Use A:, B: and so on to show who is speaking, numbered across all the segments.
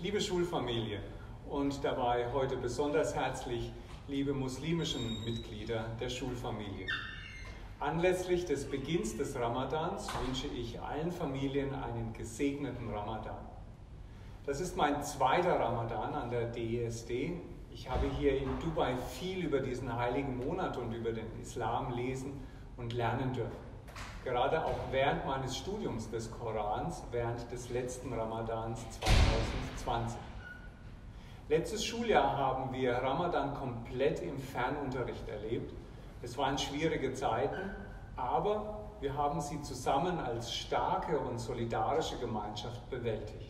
A: Liebe Schulfamilie und dabei heute besonders herzlich liebe muslimischen Mitglieder der Schulfamilie. Anlässlich des Beginns des Ramadans wünsche ich allen Familien einen gesegneten Ramadan. Das ist mein zweiter Ramadan an der DESD. Ich habe hier in Dubai viel über diesen heiligen Monat und über den Islam lesen und lernen dürfen. Gerade auch während meines Studiums des Korans, während des letzten Ramadans 2020. Letztes Schuljahr haben wir Ramadan komplett im Fernunterricht erlebt. Es waren schwierige Zeiten, aber wir haben sie zusammen als starke und solidarische Gemeinschaft bewältigt.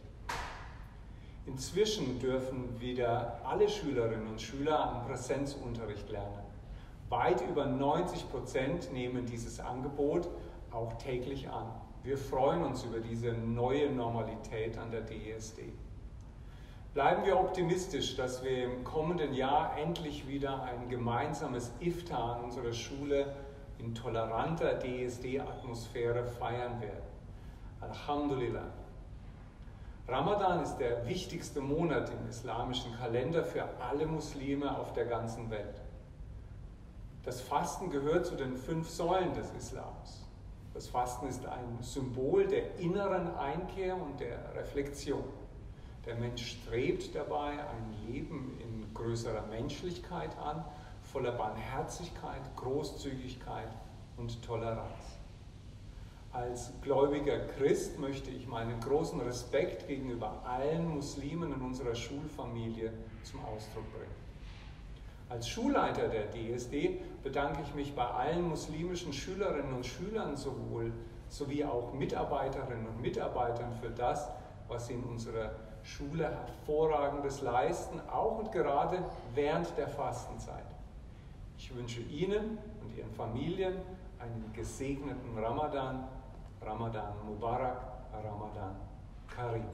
A: Inzwischen dürfen wieder alle Schülerinnen und Schüler am Präsenzunterricht lernen. Weit über 90% nehmen dieses Angebot auch täglich an. Wir freuen uns über diese neue Normalität an der DESD. Bleiben wir optimistisch, dass wir im kommenden Jahr endlich wieder ein gemeinsames Iftar an unserer Schule in toleranter DESD-Atmosphäre feiern werden. Alhamdulillah. Ramadan ist der wichtigste Monat im islamischen Kalender für alle Muslime auf der ganzen Welt. Das Fasten gehört zu den 5 Säulen des Islams. Das Fasten ist ein Symbol der inneren Einkehr und der Reflexion. Der Mensch strebt dabei ein Leben in größerer Menschlichkeit an, voller Barmherzigkeit, Großzügigkeit und Toleranz. Als gläubiger Christ möchte ich meinen großen Respekt gegenüber allen Muslimen in unserer Schulfamilie zum Ausdruck bringen. Als Schulleiter der DESD bedanke ich mich bei allen muslimischen Schülerinnen und Schülern sowie auch Mitarbeiterinnen und Mitarbeitern für das, was sie in unserer Schule Hervorragendes leisten, auch und gerade während der Fastenzeit. Ich wünsche Ihnen und Ihren Familien einen gesegneten Ramadan, Ramadan Mubarak, Ramadan Karim.